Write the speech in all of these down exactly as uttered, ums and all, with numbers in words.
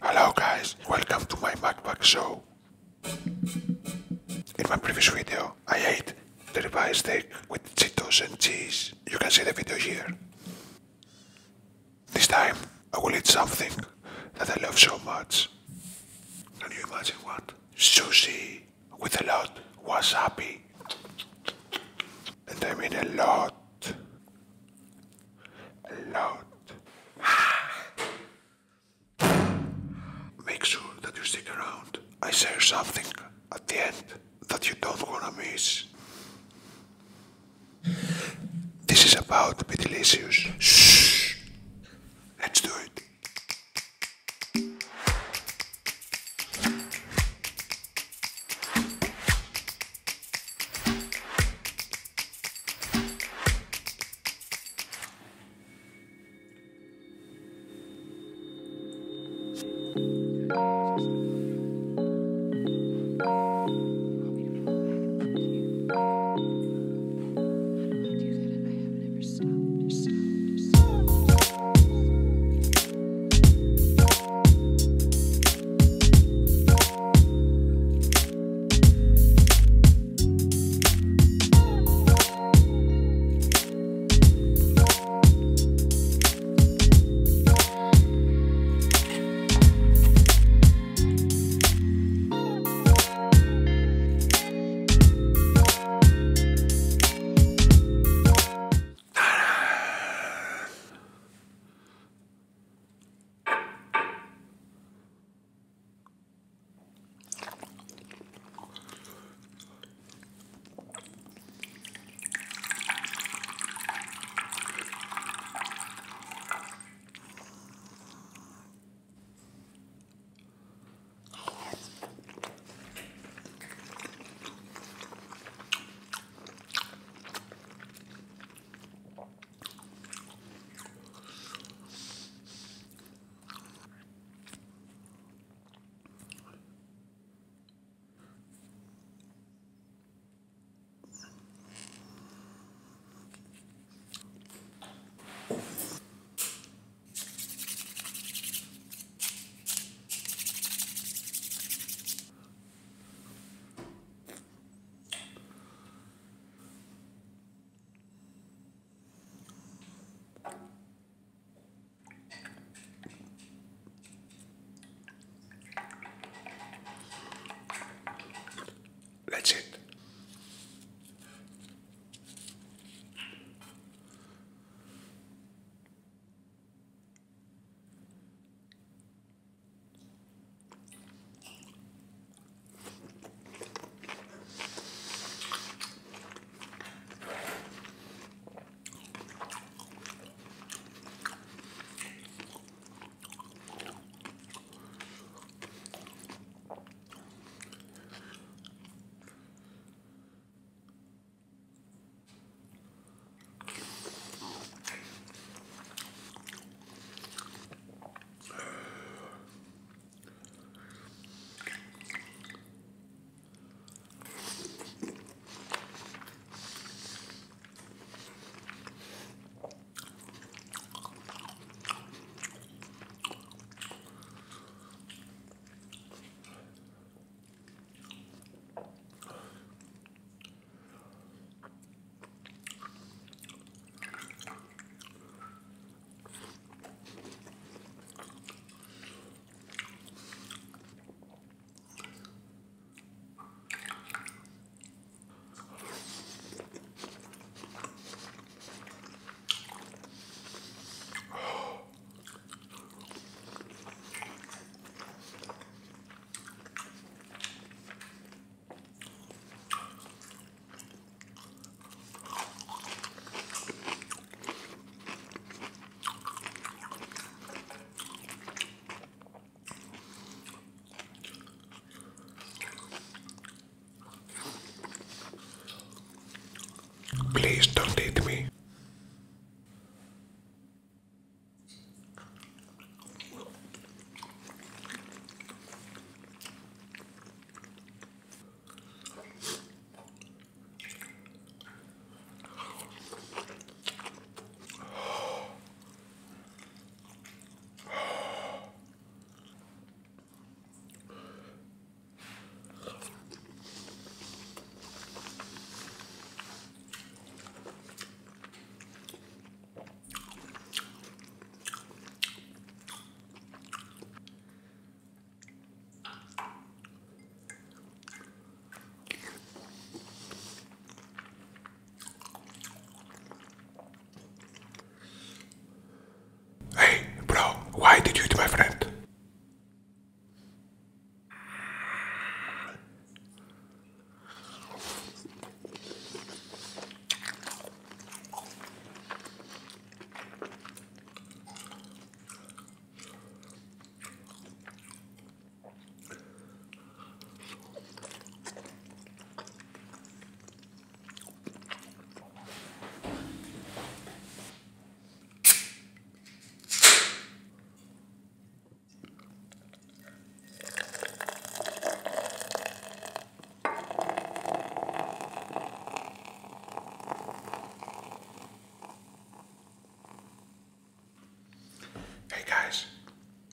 Hello guys, welcome to my MacBook show. In my previous video, I ate the ribeye steak with Cheetos and cheese. You can see the video here. This time, I will eat something that I love so much. Can you imagine what? Sushi with a lot wasabi. And I mean a lot. A lot. Make sure that you stick around. I share something at the end that you don't wanna miss. This is about to be delicious. Shh. Let's do it.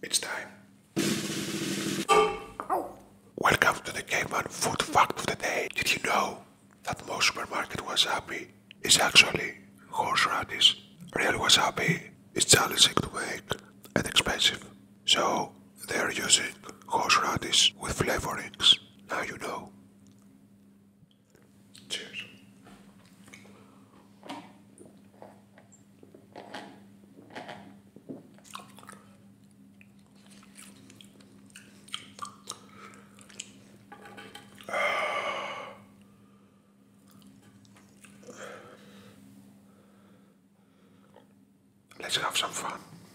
It's time. Welcome to the Caveman Food Fact of the Day. Did you know that most supermarket wasabi is actually horseradish? Real wasabi is challenging to make and expensive, so they're using horseradish with flavorings. Now you know. Cheers. Let's have some fun.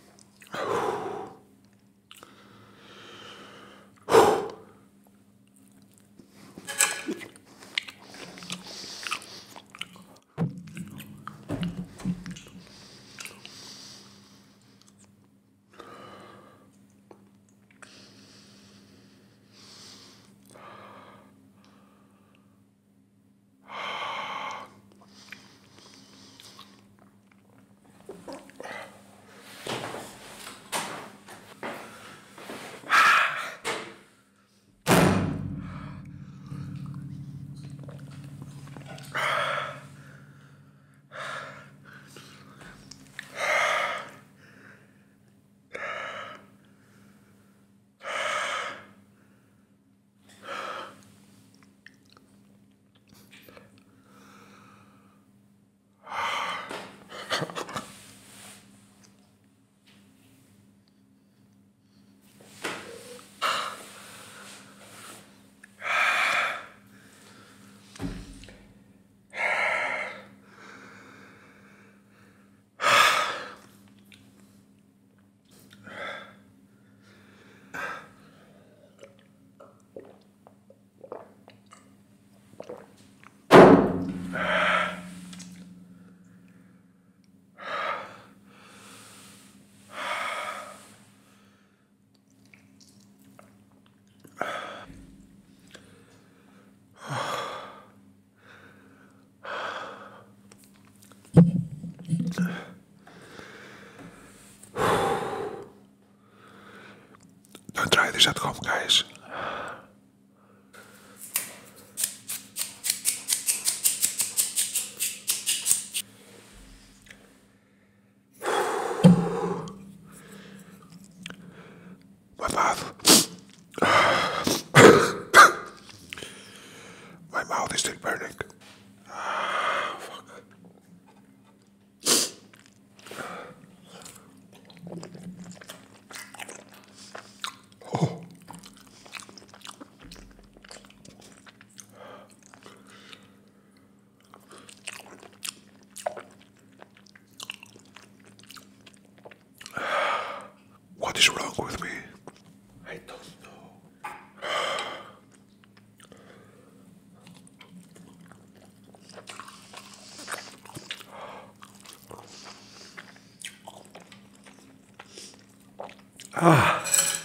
Don't try this at home, guys. My mouth. My mouth is still burning. Ah, fuck. Oh. What is wrong with me? I don't know. Ah.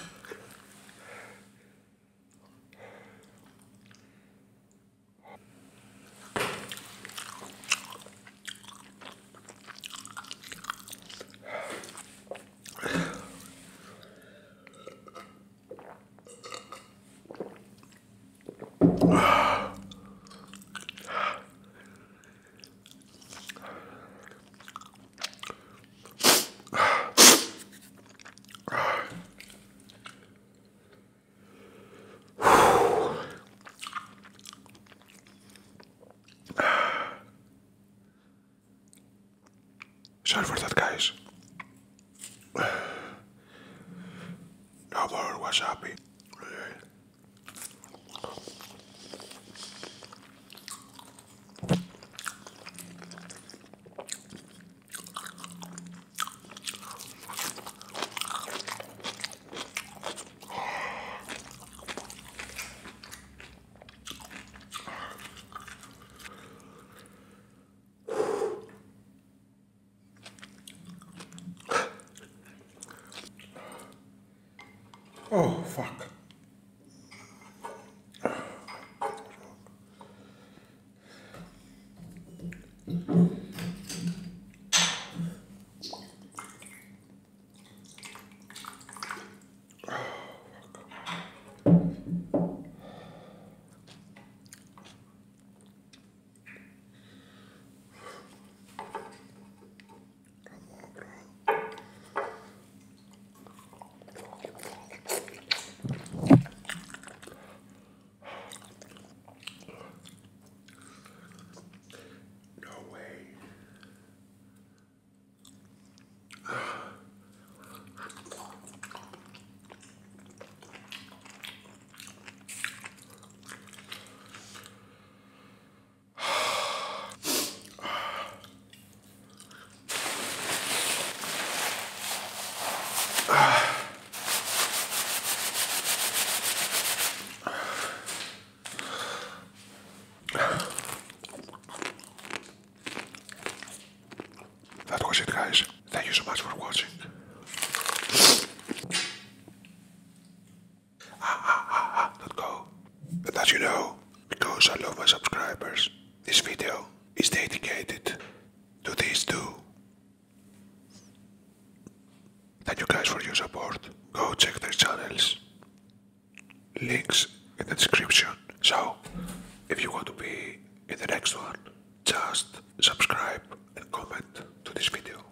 Sorry for that, guys. No more wasabi. Oh, fuck. you guys for your support. Go check their channels. Links in the description. So, if you want to be in the next one, just subscribe and comment to this video.